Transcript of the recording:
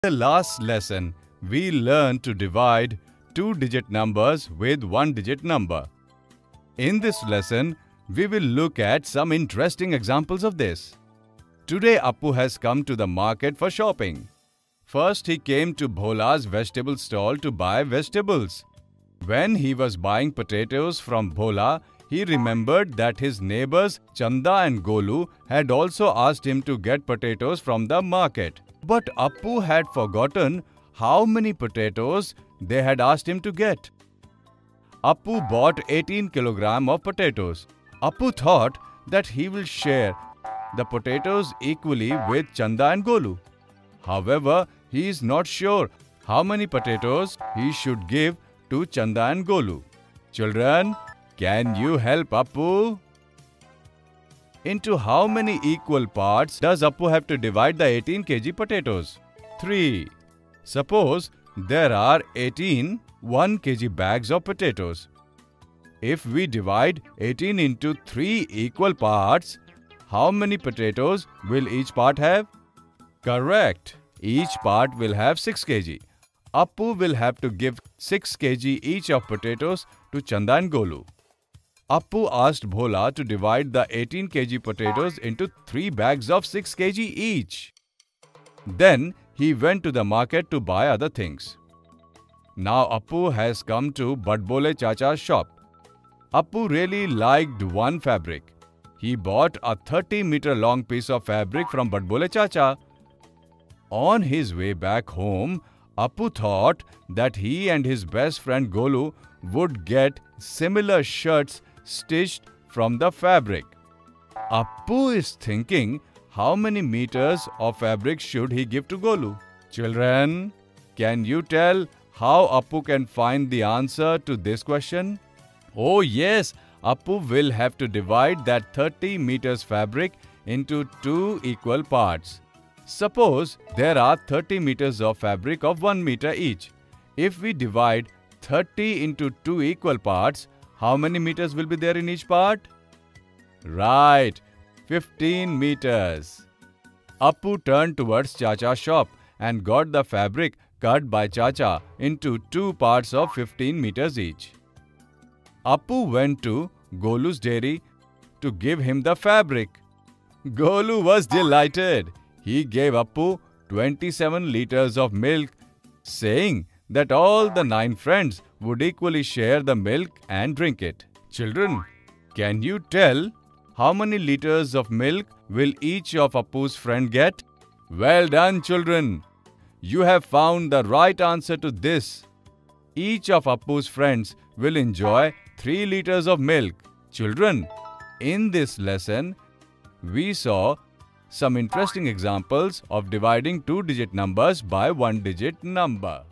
In the last lesson, we learned to divide two-digit numbers with one-digit number. In this lesson, we will look at some interesting examples of this. Today, Appu has come to the market for shopping. First, he came to Bhola's vegetable stall to buy vegetables. When he was buying potatoes from Bhola, he remembered that his neighbors Chanda and Golu had also asked him to get potatoes from the market. But Appu had forgotten how many potatoes they had asked him to get. Appu bought 18 kilograms of potatoes. Appu thought that he will share the potatoes equally with Chanda and Golu. However, he is not sure how many potatoes he should give to Chanda and Golu. Children, can you help Appu? Into how many equal parts does Appu have to divide the 18 kg potatoes? 3. Suppose there are 18 1 kg bags of potatoes. If we divide 18 into 3 equal parts, how many potatoes will each part have? Correct. Each part will have 6 kg. Appu will have to give 6 kg each of potatoes to Chanda and Golu. Appu asked Bhola to divide the 18 kg potatoes into 3 bags of 6 kg each. Then he went to the market to buy other things. Now Appu has come to Badbole Chacha's shop. Appu really liked one fabric. He bought a 30-meter long piece of fabric from Badbole Chacha. On his way back home, Appu thought that he and his best friend Golu would get similar shirts stitched from the fabric. Appu is thinking how many meters of fabric should he give to Golu. Children, can you tell how Appu can find the answer to this question? Oh yes, Appu will have to divide that 30 meters fabric into 2 equal parts. Suppose there are 30 meters of fabric of 1 meter each. If we divide 30 into 2 equal parts, how many meters will be there in each part? Right, 15 meters. Appu turned towards Chacha's shop and got the fabric cut by Chacha into 2 parts of 15 meters each. Appu went to Golu's dairy to give him the fabric. Golu was delighted. He gave Appu 27 liters of milk, saying that all the 9 friends would equally share the milk and drink it. Children, can you tell how many liters of milk will each of Appu's friend get? Well done, children. You have found the right answer to this. Each of Appu's friends will enjoy 3 liters of milk. Children, in this lesson, we saw some interesting examples of dividing two-digit numbers by one-digit number.